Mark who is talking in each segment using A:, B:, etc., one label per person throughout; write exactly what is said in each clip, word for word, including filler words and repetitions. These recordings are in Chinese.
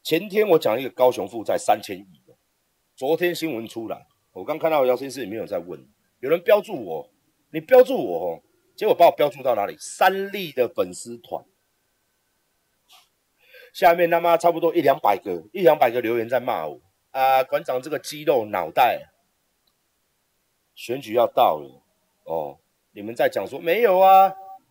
A: 前天我讲一个高雄负债三千亿，昨天新闻出来，我刚看到聊天室里面有在问，有人标注我，你标注我哦，结果把我标注到哪里？三立的粉丝团，下面他妈差不多一两百个，一两百个留言在骂我啊，馆长这个肌肉脑袋，选举要到了哦，你们在讲说没有啊？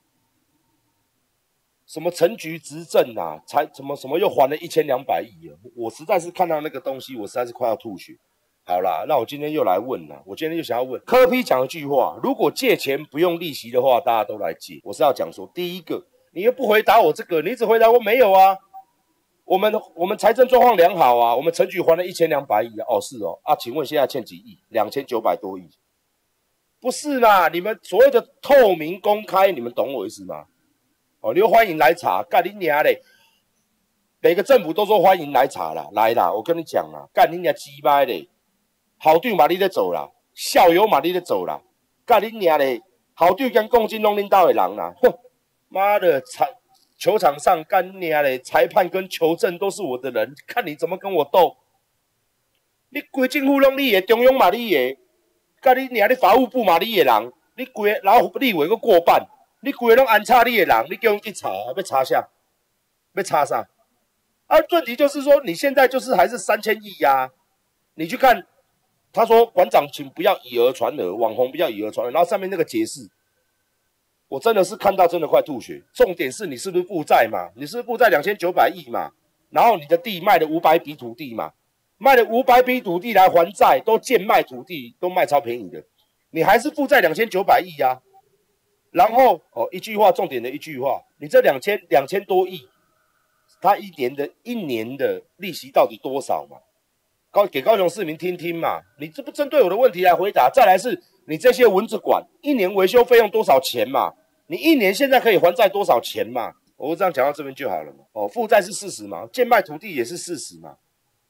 A: 什么陈局执政啊，才什么什么又还了一千两百亿啊！我实在是看到那个东西，我实在是快要吐血。好啦，那我今天又来问啦，我今天就想要问柯 P 讲一句话：如果借钱不用利息的话，大家都来借。我是要讲说，第一个，你又不回答我这个，你只回答我没有啊。我们我们财政状况良好啊，我们陈局还了一千两百亿啊。哦，是哦啊，请问现在欠几亿？两千九百多亿。不是嘛？你们所谓的透明公开，你们懂我意思吗？哦，你又欢迎来查，干你娘嘞！每个政府都说欢迎来查啦，来啦，我跟你讲啦，干你娘鸡掰嘞！校长嘛你咧走啦，校友嘛你咧走啦，干你娘嘞！校长跟共进拢恁兜的人啦，哼，妈的，裁球场上干你娘嘞！裁判跟球证都是我的人，看你怎么跟我斗！你规政府拢你的，中央嘛你的，干你娘！你法务部嘛你的人，你规个老立委个过半。你规个拢安插你的人，你叫人去查，要查啥？要查啥？啊，问题就是说，你现在就是还是三千亿呀。你去看，他说馆长请不要以讹传讹，网红不要以讹传讹，然后上面那个解释，我真的是看到真的快吐血。重点是你是不是负债嘛？你是不是负债两千九百亿嘛？然后你的地卖了五百笔土地嘛，卖了五百笔土地来还债，都贱卖土地，都卖超便宜的，你还是负债两千九百亿呀。然后哦，一句话，重点的一句话，你这两千两千多亿，他一年的一年的利息到底多少嘛？高给高雄市民听听嘛，你这不针对我的问题来回答。再来是你这些蚊子馆一年维修费用多少钱嘛？你一年现在可以还债多少钱嘛？我这样讲到这边就好了嘛。哦，负债是事实嘛，贱卖土地也是事实嘛。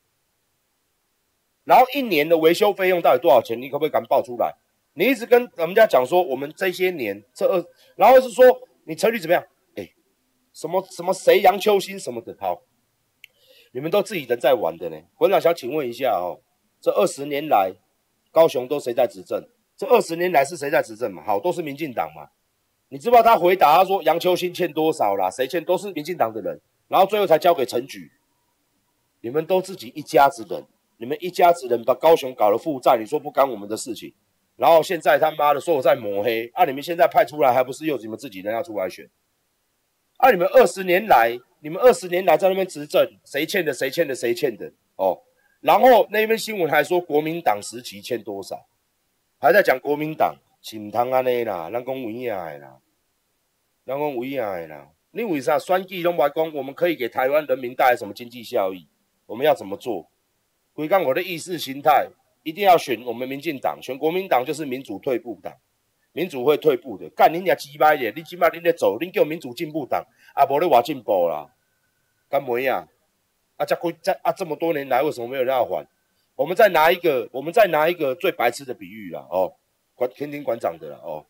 A: 然后一年的维修费用到底多少钱？你可不可以敢报出来？你一直跟人家讲说，我们这些年这二，然后是说你成率怎么样？哎，什么什么谁杨秋兴什么的，好，你们都自己人在玩的呢。馆长想请问一下哦，这二十年来高雄都谁在执政？这二十年来是谁在执政嘛？好，都是民进党嘛。你知不知道他回答他说杨秋兴欠多少啦？谁欠都是民进党的人，然后最后才交给陈局。你们都自己一家子人，你们一家子人把高雄搞了负债，你说不干我们的事情。然后现在他妈的说我在抹黑啊！你们现在派出来还不是又你们自己人要出来选？啊！你们二十年来，你们二十年来在那边执政，谁欠的谁欠的谁欠的哦。然后那边新闻还说国民党时期欠多少，还在讲国民党，请汤安尼啦，咱讲有影的啦，咱讲有影的啦。你为啥选举拢不讲我们可以给台湾人民带来什么经济效益？我们要怎么做？规讲我的意识形态。一定要选我们民进党，选国民党就是民主退步党，民主会退步的。干你娘鸡掰的，你起码你在走，你叫民主进步党，啊，无你话进步啦，干没呀？啊，这这啊这么多年来，为什么没有人要还？我们再拿一个，我们再拿一个最白痴的比喻啦，哦，馆天庭馆长的啦，哦，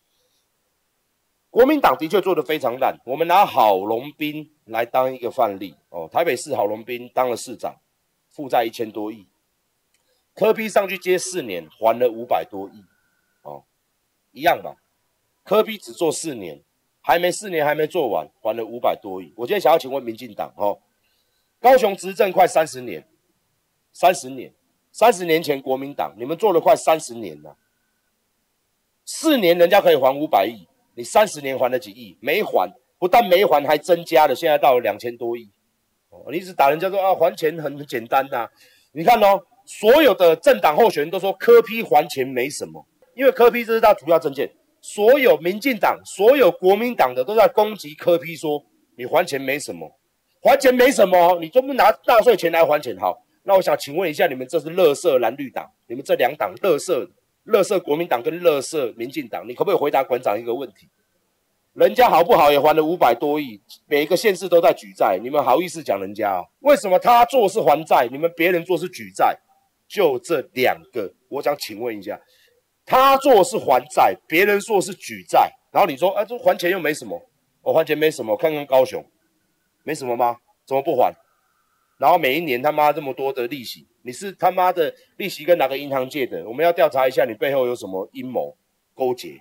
A: 国民党的确做得非常烂，我们拿郝龙斌来当一个范例，哦，台北市郝龙斌当了市长，负债一千多亿。柯 P 上去接四年，还了五百多亿，哦，一样嘛。柯 P 只做四年，还没四年还没做完，还了五百多亿。我今天想要请问民进党，哦，高雄执政快三十年，三十年，三十年前国民党你们做了快三十年了，四年人家可以还五百亿，你三十年还了几亿？没还，不但没还，还增加了，现在到了两千多亿。哦，你一直打人家说啊，还钱很简单呐，啊，你看哦。所有的政党候选人都说柯 P 还钱没什么，因为柯 P 这是他主要政见。所有民进党、所有国民党的都在攻击柯 P， 说你还钱没什么，还钱没什么，你就不拿纳税钱来还钱。好，那我想请问一下，你们这是垃圾蓝绿党，你们这两党垃圾、垃圾国民党跟垃圾民进党，你可不可以回答馆长一个问题？人家好不好也还了五百多亿，每一个县市都在举债，你们好意思讲人家哦？为什么他做是还债，你们别人做是举债？就这两个，我想请问一下，他做是还债，别人做是举债，然后你说，啊，这还钱又没什么，我还钱没什么，看看高雄，没什么吗？怎么不还？ 然后每一年他妈这么多的利息，你是他妈的利息跟哪个银行借的？我们要调查一下你背后有什么阴谋勾结。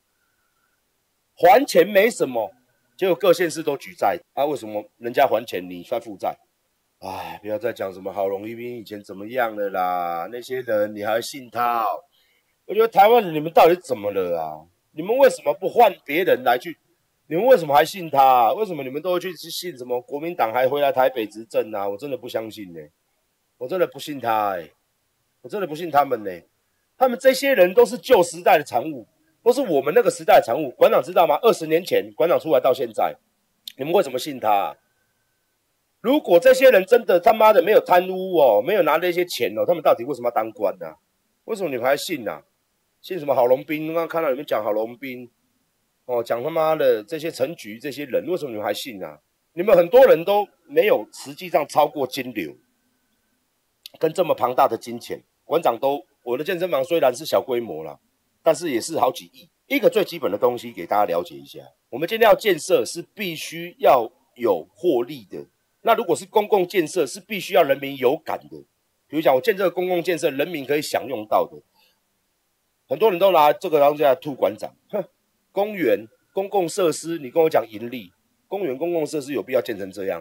A: 还钱没什么，结果各县市都举债啊？为什么人家还钱你算负债？哎，不要再讲什么郝龙斌以前怎么样了啦，那些人你还信他、哦？我觉得台湾人你们到底怎么了啊？你们为什么不换别人来去？你们为什么还信他、啊？为什么你们都会去信什么国民党还回来台北执政啊？我真的不相信呢、欸，我真的不信他哎、欸，我真的不信他们呢、欸。他们这些人都是旧时代的产物，都是我们那个时代的产物。馆长知道吗？二十年前馆长出来到现在，你们为什么信他、啊？如果这些人真的他妈的没有贪污哦，没有拿那些钱哦，他们到底为什么要当官呢、啊？为什么你们还信啊？信什么郝龙斌？刚刚看到你们讲郝龙斌，哦，讲他妈的这些陈菊这些人，为什么你们还信啊？你们很多人都没有实际上超过金流，跟这么庞大的金钱，馆长都我的健身房虽然是小规模啦，但是也是好几亿。一个最基本的东西给大家了解一下，我们今天要建设是必须要有获利的。那如果是公共建设，是必须要人民有感的。比如讲，我建这个公共建设，人民可以享用到的。很多人都拿这个东西来吐馆长，哼，公园、公共设施，你跟我讲盈利，公园、公共设施有必要建成这样？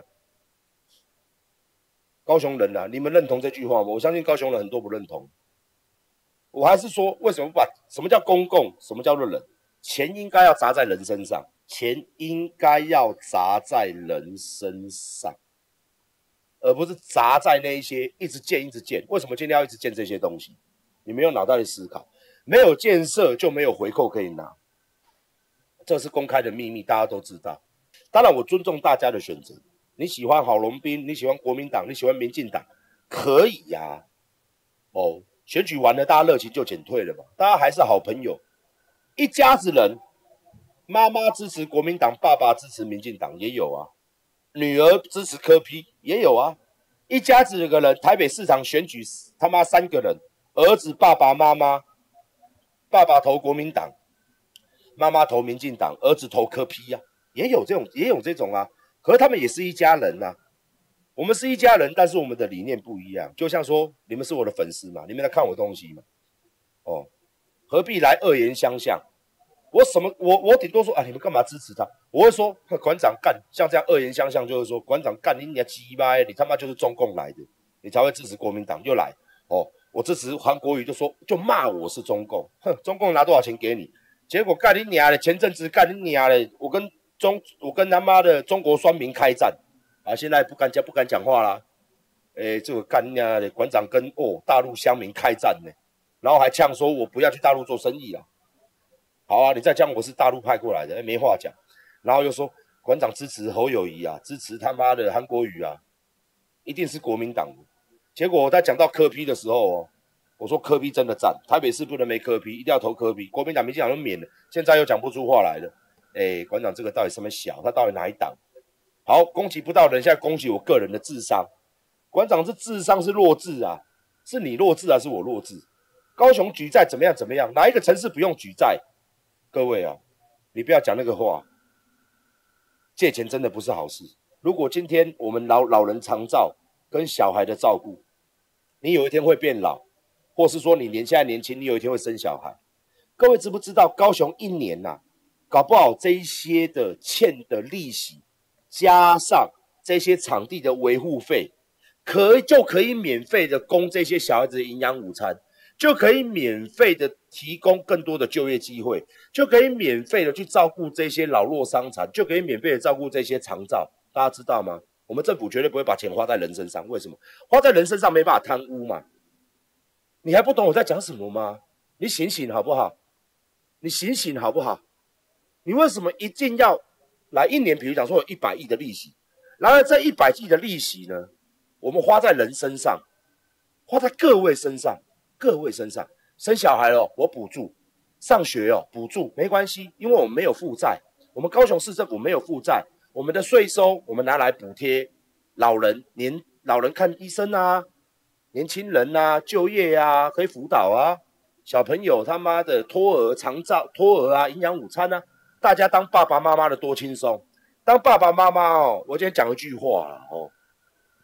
A: 高雄人啊，你们认同这句话吗？我相信高雄人很多不认同。我还是说，为什么不把什么叫公共，什么叫做人？钱应该要砸在人身上，钱应该要砸在人身上。而不是砸在那一些一直建一直建。为什么今天要一直建这些东西？你没有脑袋的思考，没有建设就没有回扣可以拿，这是公开的秘密，大家都知道。当然，我尊重大家的选择。你喜欢郝龙斌，你喜欢国民党，你喜欢民进党，可以呀、啊。哦，选举完了，大家热情就减退了嘛，大家还是好朋友，一家子人，妈妈支持国民党，爸爸支持民进党也有啊。女儿支持柯 P 也有啊，一家子有个人，台北市长选举他妈三个人，儿子、爸爸妈妈，爸爸投国民党，妈妈投民进党，儿子投柯 P 呀、啊，也有这种，也有这种啊。可是他们也是一家人啊，我们是一家人，但是我们的理念不一样。就像说，你们是我的粉丝嘛，你们来看我东西嘛，哦，何必来恶言相向？我什么我我顶多说啊，你们干嘛支持他？我会说馆长干，像这样恶言相向，就是说馆长干你你鸡巴，你他妈就是中共来的，你才会支持国民党又来哦。我支持韩国瑜就说就骂我是中共，哼，中共拿多少钱给你？结果干你娘的，前阵子干你娘的，我跟中我跟他妈的中国酸民开战啊，现在不敢讲不敢讲话啦。诶，这个干你娘的馆长跟哦大陆乡民开战呢，然后还呛说我不要去大陆做生意啊。好啊，你再讲我是大陆派过来的，没话讲。然后又说馆长支持侯友宜啊，支持他妈的韩国瑜啊，一定是国民党的。结果我在讲到柯 P 的时候哦，我说柯 P 真的赞，台北市不能没柯 P， 一定要投柯 P。国民党、民进党都免了，现在又讲不出话来了。哎，馆长这个到底什么小？他到底哪一党？好，攻击不到人，现在攻击我个人的智商。馆长这智商是弱智啊，是你弱智还是我弱智？高雄举债怎么样怎么样？哪一个城市不用举债？各位啊，你不要讲那个话，借钱真的不是好事。如果今天我们老老人长照跟小孩的照顾，你有一天会变老，或是说你年现在年轻，你有一天会生小孩。各位知不知道高雄一年呐、啊，搞不好这一些的欠的利息，加上这些场地的维护费，可以就可以免费的供这些小孩子的营养午餐。就可以免费的提供更多的就业机会，就可以免费的去照顾这些老弱伤残，就可以免费的照顾这些长照。大家知道吗？我们政府绝对不会把钱花在人身上。为什么？花在人身上没办法贪污嘛。你还不懂我在讲什么吗？你醒醒好不好？你醒醒好不好？你为什么一定要来一年？比如讲说有一百亿的利息，然而这一百亿的利息呢，我们花在人身上，花在各位身上。各位身上，生小孩哦，我补助；上学哦，补助，没关系，因为我们没有负债，我们高雄市政府没有负债，我们的税收我们拿来补贴老人，年老人看医生啊，年轻人啊就业啊，可以辅导啊，小朋友他妈的托儿长照托儿啊，营养午餐啊，大家当爸爸妈妈的多轻松，当爸爸妈妈哦，我今天讲一句话哦，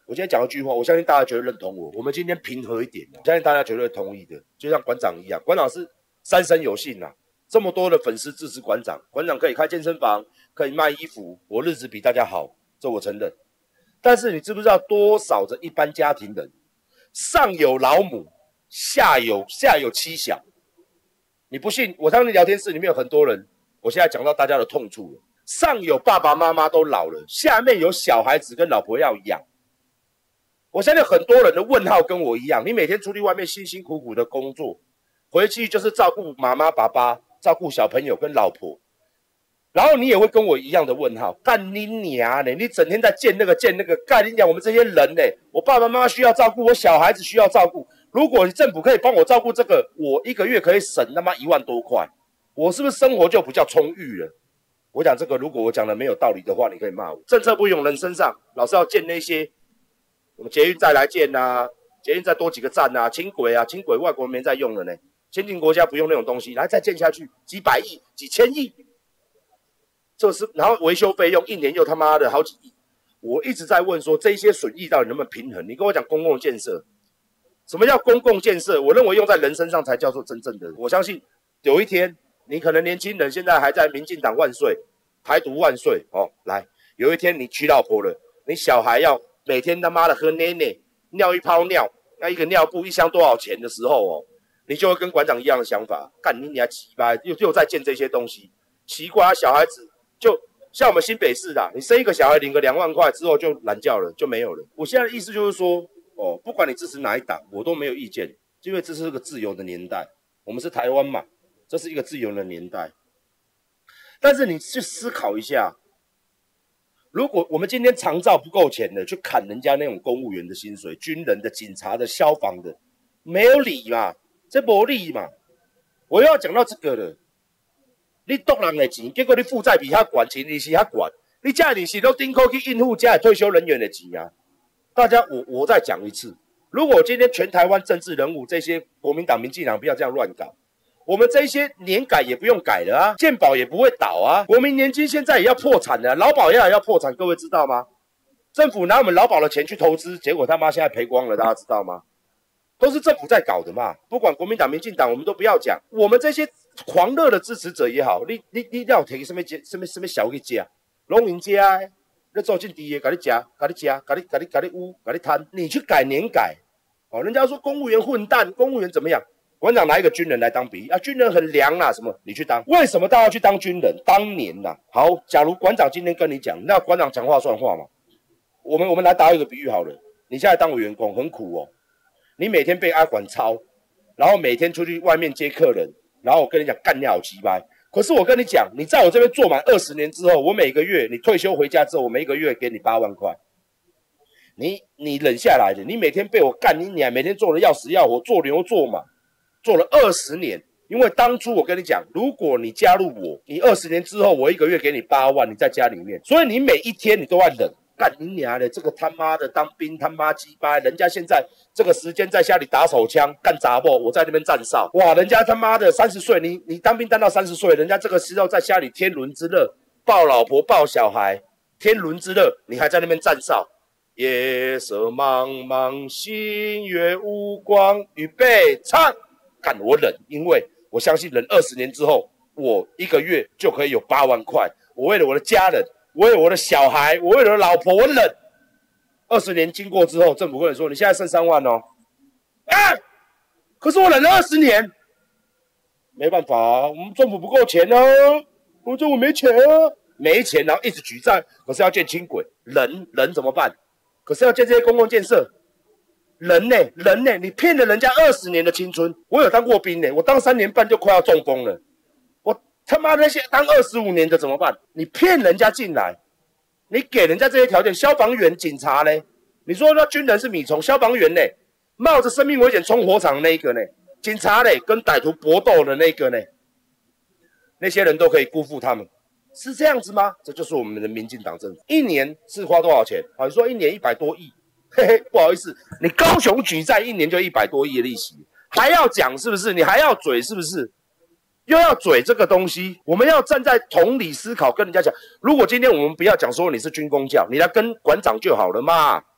A: 我今天讲一句话，我相信大家绝对认同我。我们今天平和一点，我相信大家绝对会同意的。就像馆长一样，馆长是三生有幸啊，这么多的粉丝支持馆长，馆长可以开健身房，可以卖衣服，我日子比大家好，这我承认。但是你知不知道多少的一般家庭人，上有老母，下有下有妻小？你不信？我当时聊天室里面有很多人，我现在讲到大家的痛处了。上有爸爸妈妈都老了，下面有小孩子跟老婆要养。我相信很多人的问号跟我一样，你每天出去外面辛辛苦苦的工作，回去就是照顾妈妈爸爸，照顾小朋友跟老婆，然后你也会跟我一样的问号，干你娘呢？你整天在见那个见那个，干你娘！我们这些人呢，我爸爸妈妈需要照顾，我小孩子需要照顾。如果政府可以帮我照顾这个，我一个月可以省他妈一万多块，我是不是生活就比较充裕了？我讲这个，如果我讲的没有道理的话，你可以骂我。政策不用人身上，老是要建那些，我们捷运再来建啊，捷运再多几个站啊，轻轨啊，轻轨外国人没在用了呢，先进国家不用那种东西，来再建下去，几百亿、几千亿，这是然后维修费用一年又他妈的好几亿。我一直在问说，这些损益到底能不能平衡？你跟我讲公共建设。什么叫公共建设？我认为用在人身上才叫做真正的。我相信有一天，你可能年轻人现在还在民进党万岁、台独万岁哦，来，有一天你娶老婆了，你小孩要每天他妈的喝奶奶，尿一泡尿，那一个尿布一箱多少钱的时候哦，你就会跟馆长一样的想法，干你娘鸡巴，又又在建这些东西，奇怪啊，小孩子就像我们新北市的，你生一个小孩领个两万块之后就懒觉了，就没有了。我现在的意思就是说。哦，不管你支持哪一党，我都没有意见，因为这是个自由的年代，我们是台湾嘛，这是一个自由的年代。但是你去思考一下，如果我们今天长照不够钱的，去砍人家那种公务员的薪水、军人的、警察的、消防的，没有理嘛，这没理嘛。我又要讲到这个了，你夺人的钱，结果你负债比他管，钱利息他管，你这利息都顶扣去应付家的退休人员的钱啊。大家，我我再讲一次，如果今天全台湾政治人物这些国民党、民进党不要这样乱搞，我们这些年改也不用改了啊，健保也不会倒啊，国民年金现在也要破产了，劳保也要破产，各位知道吗？政府拿我们劳保的钱去投资，结果他妈现在赔光了，大家知道吗？都是政府在搞的嘛，不管国民党、民进党，我们都不要讲，我们这些狂热的支持者也好，你你你要提什么什么什么小去吃，农民吃的。你做进地的，给你吃，给你吃，给你给你给你污，给你贪，你去改年改，哦，人家说公务员混蛋，公务员怎么样？馆长拿一个军人来当比喻啊，军人很凉啊，什么？你去当？为什么大家要去当军人？当年呐、啊，好，假如馆长今天跟你讲，那馆长讲话算话吗？我们我们来打一个比喻好了，你现在当我员工很苦哦，你每天被阿管操，然后每天出去外面接客人，然后我跟你讲干你好鸡掰。可是我跟你讲，你在我这边做满二十年之后，我每个月你退休回家之后，我每一个月给你八万块。你你忍下来的，你每天被我干，你娘每天做的要死要活，做牛做马，做了二十年。因为当初我跟你讲，如果你加入我，你二十年之后，我一个月给你八万，你在家里面，所以你每一天你都要忍。干你娘的，这个他妈的当兵他妈鸡巴，人家现在这个时间在家里打手枪干杂货，我在那边站哨，哇，人家他妈的三十岁，你你当兵当到三十岁，人家这个时候在家里天伦之乐，抱老婆抱小孩，天伦之乐，你还在那边站哨。夜色茫茫，星月无光，预备唱，干我忍，因为我相信忍二十年之后，我一个月就可以有八万块，我为了我的家人。我为了我的小孩，我为了我的老婆，我忍。二十年经过之后，政府跟你说，你现在剩三万哦。啊！可是我忍了二十年，没办法啊，我们政府不够钱啊，我政府没钱啊，没钱，然后一直举债，可是要建轻轨，人人怎么办？可是要建这些公共建设，人呢？人呢？你骗了人家二十年的青春。我有当过兵呢，我当三年半就快要中风了。他妈那些当二十五年的怎么办？你骗人家进来，你给人家这些条件，消防员、警察呢？你说那军人是米虫，消防员呢？冒着生命危险冲火场的那一个呢？警察呢？跟歹徒搏斗的那个呢？那些人都可以辜负他们，是这样子吗？这就是我们的民进党政府，一年是花多少钱？好，你说一年一百多亿，嘿嘿，不好意思，你高雄举债一年就一百多亿的利息，还要讲是不是？你还要嘴是不是？又要嘴这个东西，我们要站在同理思考，跟人家讲。如果今天我们不要讲说你是军公教，你来跟馆长就好了嘛。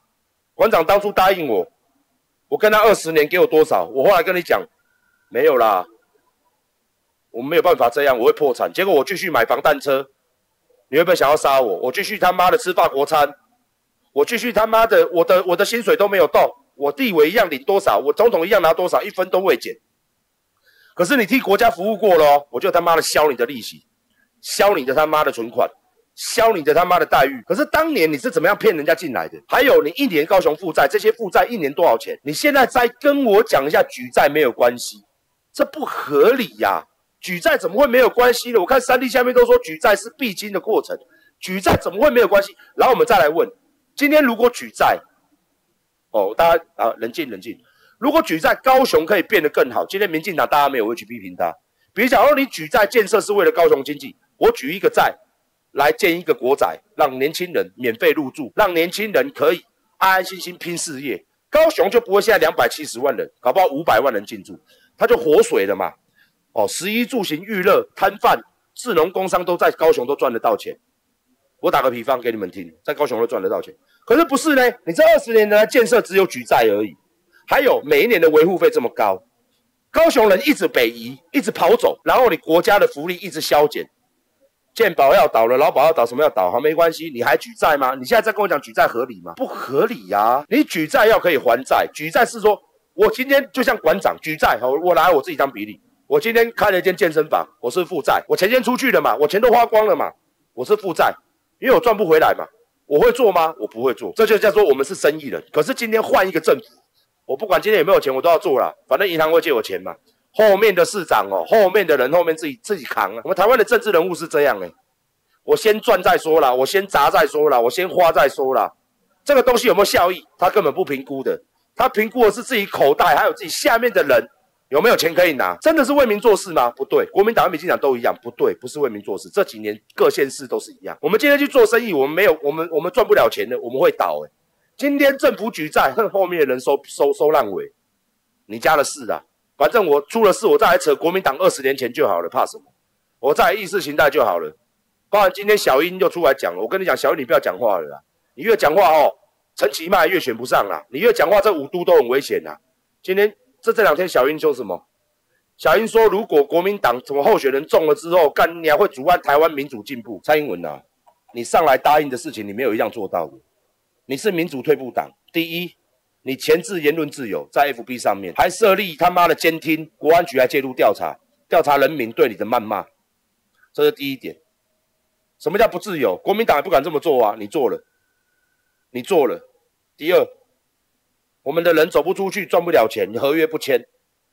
A: 馆长当初答应我，我跟他二十年给我多少？我后来跟你讲，没有啦，我没有办法这样，我会破产。结果我继续买防弹车，你会不会想要杀我？我继续他妈的吃法国餐，我继续他妈的，我的我的薪水都没有动，我地委一样领多少，我总统一样拿多少，一分都未减。可是你替国家服务过了哦，我就他妈的削你的利息，削你的他妈的存款。削你的他妈的待遇！可是当年你是怎么样骗人家进来的？还有你一年高雄负债，这些负债一年多少钱？你现在再跟我讲一下举债没有关系，这不合理呀、啊！举债怎么会没有关系呢？我看三立下面都说举债是必经的过程，举债怎么会没有关系？然后我们再来问，今天如果举债，哦，大家啊冷静冷静，如果举债高雄可以变得更好，今天民进党大家没有会去批评他，比如假如你举债建设是为了高雄经济，我举一个债。来建一个国宅，让年轻人免费入住，让年轻人可以安安心心拼事业。高雄就不会现在两百七十万人，搞不好五百万人进驻，它就活水了嘛。哦，食衣住行娱乐摊贩、智农工商都在高雄都赚得到钱。我打个比方给你们听，在高雄都赚得到钱。可是不是呢？你这二十年的建设只有举债而已，还有每一年的维护费这么高，高雄人一直北移，一直跑走，然后你国家的福利一直削减。健保要倒了，劳保要倒，什么要倒？好，没关系，你还举债吗？你现在在跟我讲举债合理吗？不合理呀、啊！你举债要可以还债，举债是说，我今天就像馆长举债，我我拿我自己当比例，我今天开了一间健身房，我是负债，我钱先出去了嘛，我钱都花光了嘛，我是负债，因为我赚不回来嘛。我会做吗？我不会做，这就叫做我们是生意人。可是今天换一个政府，我不管今天有没有钱，我都要做啦，反正银行会借我钱嘛。后面的市长哦，后面的人后面自己自己扛啊。我们台湾的政治人物是这样哎、欸，我先赚再说啦，我先砸再说啦，我先花再说啦。这个东西有没有效益，他根本不评估的，他评估的是自己口袋还有自己下面的人有没有钱可以拿。真的是为民做事吗？不对，国民党和民进党都一样，不对，不是为民做事。这几年各县市都是一样。我们今天去做生意，我们没有，我们我们赚不了钱的，我们会倒哎、欸。今天政府举债，恨后面的人收收收烂尾，你家的事啊。反正我出了事，我再来扯国民党二十年前就好了，怕什么？我再来意识形态就好了。包含今天小英又出来讲了，我跟你讲，小英你不要讲话了啦，你越讲话哦，陈其迈越选不上啦，你越讲话，这五都都很危险啦。今天这这两天小英说什么？小英说，如果国民党什么候选人中了之后，干你还会阻碍台湾民主进步。蔡英文啊，你上来答应的事情，你没有一样做到的。你是民主退步党，第一。你钳制言论自由，在 F B 上面还设立他妈的监听，国安局还介入调查，调查人民对你的谩骂，这是第一点。什么叫不自由？国民党也不敢这么做啊，你做了，你做了。第二，我们的人走不出去，赚不了钱，你合约不签，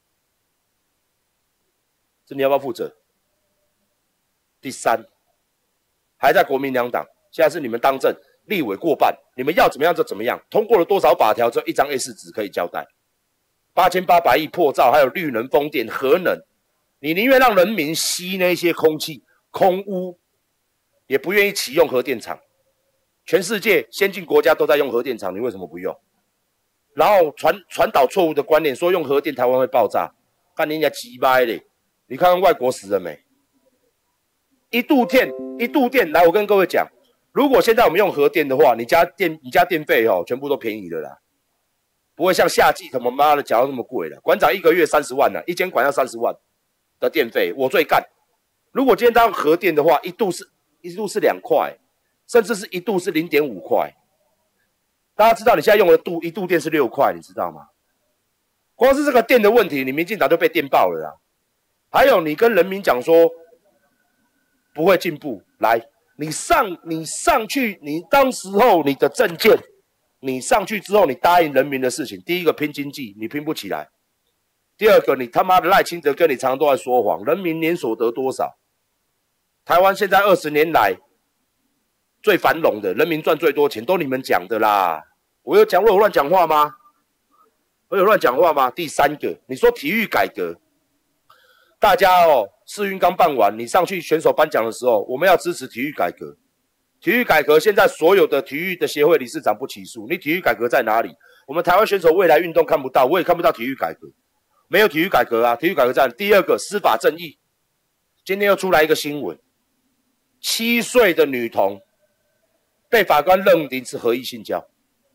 A: 这你要不要负责？第三，还在国民两党，现在是你们当政。立委过半，你们要怎么样就怎么样。通过了多少法条，只有一张 A 四 纸可以交代。八千八百亿破造，还有绿能、风电、核能，你宁愿让人民吸那些空气、空污，也不愿意启用核电厂。全世界先进国家都在用核电厂，你为什么不用？然后传传导错误的观念，说用核电台湾会爆炸，看人家鸡掰嘞！你看看外国死了没？一度电，一度电，来，我跟各位讲。如果现在我们用核电的话，你家电你家电费哦，全部都便宜了啦，不会像夏季他妈妈的缴那么贵了。馆长一个月三十万呢、啊，一间馆要三十万的电费，我最干。如果今天他用核电的话，一度是一度是两块，甚至是一度是零点五块。大家知道你现在用的度一度电是六块，你知道吗？光是这个电的问题，你民进党就被电爆了啦。还有你跟人民讲说不会进步，来。你上你上去，你当时候你的政见，你上去之后，你答应人民的事情，第一个拼经济，你拼不起来；第二个，你他妈的赖清德跟你常常都在说谎，人民年所得多少？台湾现在二十年来最繁荣的，人民赚最多钱，都你们讲的啦。我有讲我有乱讲话吗？我有乱讲话吗？第三个，你说体育改革。大家哦，世运刚办完，你上去选手颁奖的时候，我们要支持体育改革。体育改革现在所有的体育的协会理事长不起诉，你体育改革在哪里？我们台湾选手未来运动看不到，我也看不到体育改革，没有体育改革啊！体育改革在第二个司法正义。今天又出来一个新闻，七岁的女童被法官认定是合意性交，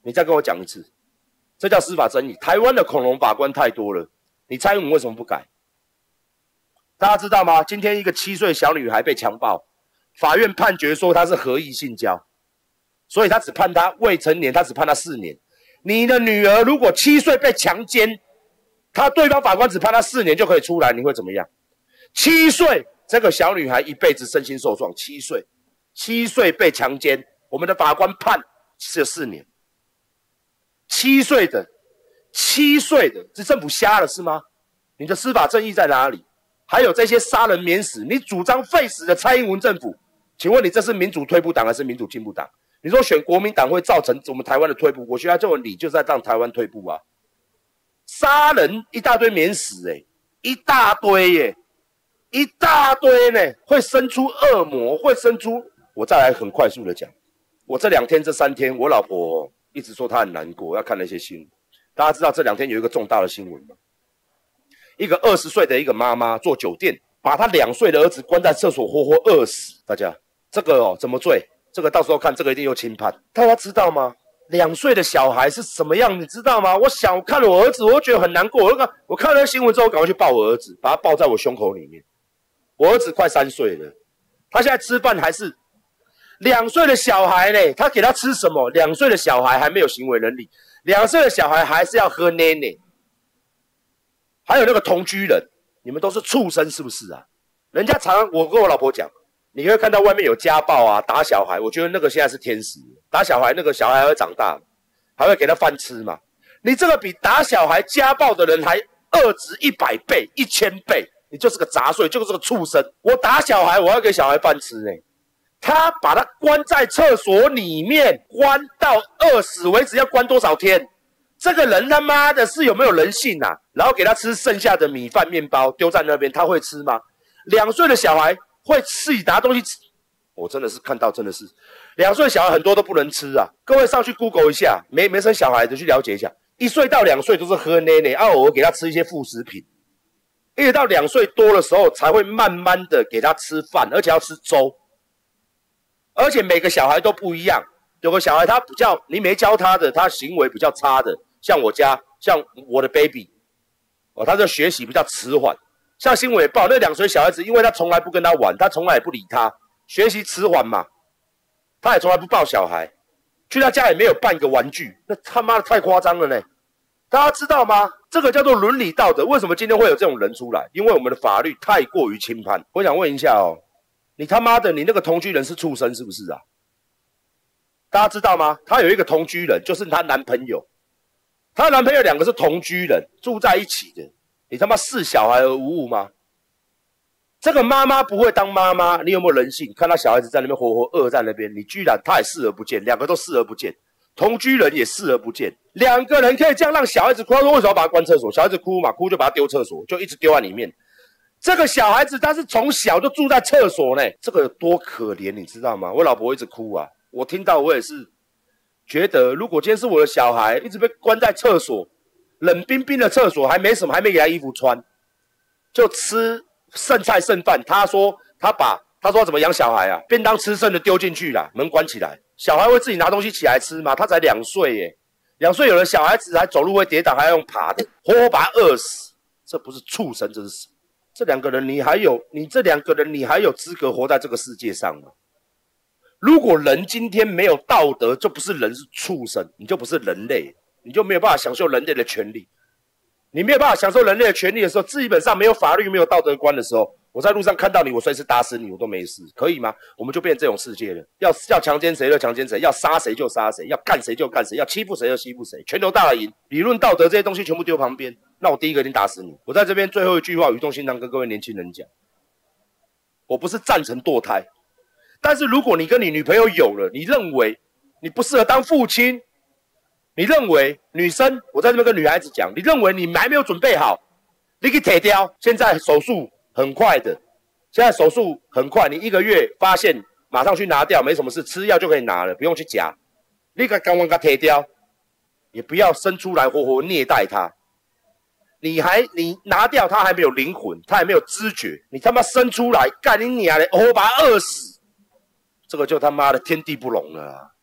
A: 你再跟我讲一次，这叫司法正义。台湾的恐龙法官太多了，你蔡英文为什么不改？大家知道吗？今天一个七岁小女孩被强暴，法院判决说她是合意性交，所以他只判她未成年，他只判她四年。你的女儿如果七岁被强奸，他对方法官只判她四年就可以出来，你会怎么样？七岁，这个小女孩一辈子身心受创。七岁，七岁被强奸，我们的法官判是四年。七岁的，七岁的，这政府瞎了是吗？你的司法正义在哪里？还有这些杀人免死，你主张废死的蔡英文政府，请问你这是民主退步党还是民主进步党？你说选国民党会造成我们台湾的退步，我觉得这种理就是在让台湾退步啊！杀人一大堆免死、欸，一大堆耶、欸，一大堆呢、欸，会生出恶魔，会生出……我再来很快速的讲，我这两天这三天，我老婆一直说她很难过，要看那些新闻。大家知道这两天有一个重大的新闻吗？一个二十岁的一个妈妈做酒店，把她两岁的儿子关在厕所，活活饿死。大家这个哦怎么罪？这个到时候看，这个一定又轻判。大家知道吗？两岁的小孩是什么样？你知道吗？我想看了我儿子，我就觉得很难过。我看我看了新闻之后，赶快去抱我儿子，把他抱在我胸口里面。我儿子快三岁了，他现在吃饭还是两岁的小孩呢？他给他吃什么？两岁的小孩还没有行为能力，两岁的小孩还是要喝奶奶。还有那个同居人，你们都是畜生是不是啊？人家常常我跟我老婆讲，你会看到外面有家暴啊，打小孩，我觉得那个现在是天使。打小孩那个小孩还会长大，还会给他饭吃嘛？你这个比打小孩家暴的人还恶值一百倍、一千倍，你就是个杂碎，就是个畜生。我打小孩，我要给小孩饭吃呢、欸。他把他关在厕所里面，关到饿死为止，要关多少天？这个人他妈的是有没有人性啊？然后给他吃剩下的米饭、面包，丢在那边，他会吃吗？两岁的小孩会自己拿东西吃，我真的是看到真的是，两岁的小孩很多都不能吃啊！各位上去 Google 一下，没没生小孩的去了解一下，一岁到两岁都是喝奶奶，啊，偶尔给他吃一些副食品，一直到两岁多的时候才会慢慢的给他吃饭，而且要吃粥，而且每个小孩都不一样。有个小孩他比较你没教他的，他行为比较差的，像我家，像我的 baby， 哦，他的学习比较迟缓。像新闻也报，那两岁小孩子，因为他从来不跟他玩，他从来也不理他，学习迟缓嘛，他也从来不抱小孩，去他家也没有半个玩具，那他妈的太夸张了呢！大家知道吗？这个叫做伦理道德。为什么今天会有这种人出来？因为我们的法律太过于轻判。我想问一下哦，你他妈的，你那个同居人是畜生是不是啊？大家知道吗？她有一个同居人，就是她男朋友。她男朋友两个是同居人，住在一起的。你他妈视小孩而无物吗？这个妈妈不会当妈妈，你有没有人性？看她小孩子在那边活活饿在那边，你居然她也视而不见，两个都视而不见，同居人也视而不见，两个人可以这样让小孩子哭，他说为什么要把他关厕所？小孩子哭嘛，哭就把他丢厕所，就一直丢在里面。这个小孩子他是从小就住在厕所呢，这个有多可怜，你知道吗？我老婆一直哭啊。我听到我也是觉得，如果今天是我的小孩，一直被关在厕所，冷冰冰的厕所，还没什么，还没给他衣服穿，就吃剩菜剩饭。他说他把他说他怎么养小孩啊？便当吃剩的丢进去啦，门关起来，小孩会自己拿东西起来吃吗？他才两岁耶，两岁有的小孩子还走路会跌倒，还要用爬的，活活把他饿死，这不是畜生，这是什么？这两个人，你还有你这两个人，你还有资格活在这个世界上吗？如果人今天没有道德，就不是人，是畜生，你就不是人类，你就没有办法享受人类的权利。你没有办法享受人类的权利的时候，基本上没有法律、没有道德观的时候，我在路上看到你，我随时打死你，我都没事，可以吗？我们就变成这种世界了。要要强奸谁就强奸谁，要杀谁就杀谁，要干谁就干谁，要欺负谁就欺负谁，拳头大了赢。理论、道德这些东西全部丢旁边，那我第一个一定打死你。我在这边最后一句话，语重心长跟各位年轻人讲，我不是赞成堕胎。但是如果你跟你女朋友有了，你认为你不适合当父亲，你认为女生，我在这边跟女孩子讲，你认为你还没有准备好，你给铁掉。现在手术很快的，现在手术很快，你一个月发现马上去拿掉，没什么事，吃药就可以拿了，不用去夹。你给刚刚给铁掉，也不要生出来活活虐待他。你还你拿掉他还没有灵魂，他还没有知觉，你他妈生出来干你娘的，我把他饿死。这个就他妈的天地不容了啊！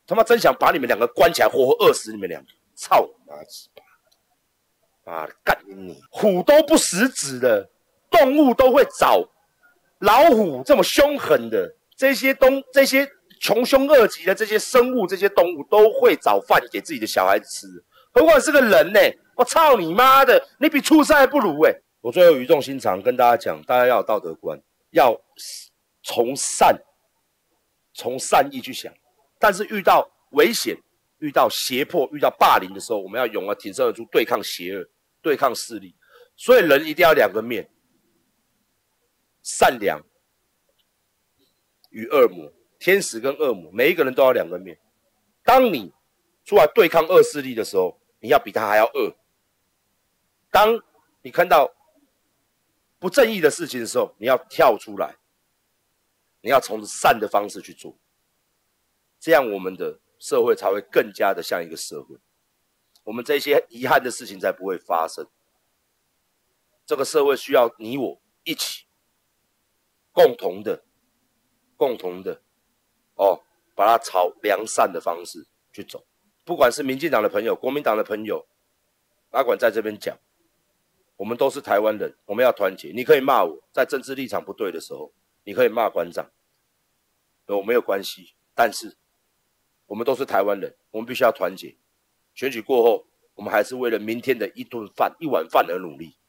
A: 他妈真想把你们两个关起来，活活饿死你们两个！操你妈鸡巴！啊，干你！虎都不食子的，动物都会找老虎这么凶狠的，这些东这些穷凶恶极的这些生物，这些动物都会找饭给自己的小孩子吃，何况是个人呢、欸？我操你妈的！你比畜生还不如哎、欸！我最后语重心长跟大家讲，大家要有道德观，要从善从善意去想，但是遇到危险、遇到胁迫、遇到霸凌的时候，我们要勇而挺身而出，对抗邪恶，对抗势力。所以人一定要两个面，善良与恶魔，天使跟恶魔，每一个人都要两个面。当你出来对抗恶势力的时候，你要比他还要恶。当你看到不正义的事情的时候，你要跳出来，你要从善的方式去做，这样我们的社会才会更加的像一个社会，我们这些遗憾的事情才不会发生。这个社会需要你我一起共同的共同的哦，把它朝良善的方式去走。不管是民进党的朋友、国民党的朋友，阿管在这边讲，我们都是台湾人，我们要团结。你可以骂我，在政治立场不对的时候，你可以骂馆长，我没有关系。但是我们都是台湾人，我们必须要团结。选举过后，我们还是为了明天的一顿饭、一碗饭而努力。